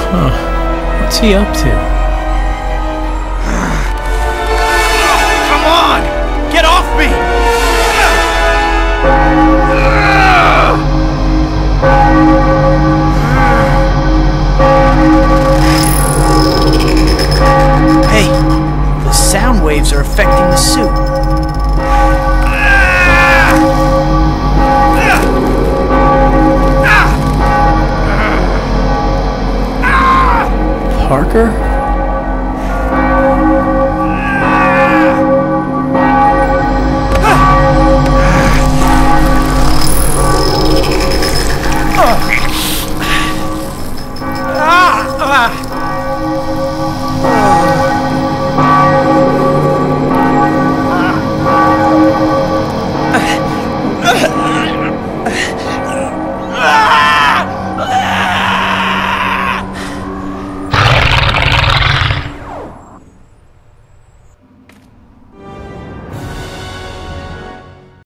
What's he up to? Come on! Get off me! Hey, the sound waves are affecting the suit. Parker?